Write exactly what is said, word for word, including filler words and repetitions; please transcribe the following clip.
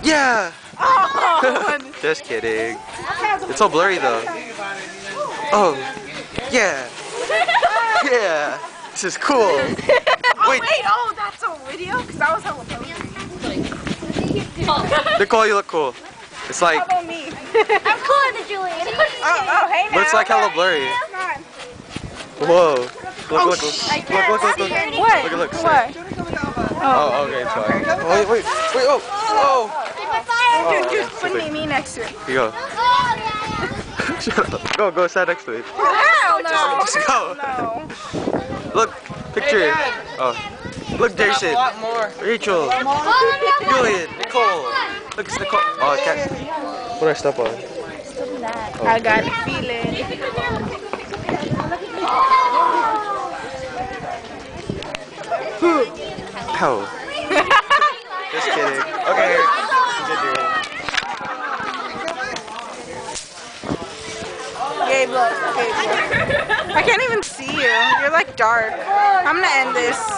Yeah! Oh, Just kidding. It's so blurry though. Oh, yeah. Yeah. This is cool. oh Wait. wait, oh, that's a video? Because that was hella funny. Nicole, you look cool. It's like, How about me? I'm cooler than Julian. Oh, oh, hey now. but it's like hella blurry. Come on. Whoa. Look, Oh, look, look. sh- I Look, can't look, look, see look. anything. What? Look, look, look. What? Oh, okay, it's fine. Oh, wait, wait, wait, oh, oh. Dude, Oh, just okay, put okay. me, me next to it. Here you go. Shut up. Go, go, stand next to it. Hell no. Just go. No. Look, picture. Oh, look, Jason. A lot more. Rachel. Julian. Nicole. Look, it's Nicole. Oh, I can't. What did I step on? Oh. I got a feeling. Ow. Just kidding. Okay. Gabe, look. Gabe, look. I can't even see you. You're like dark. I'm gonna end this.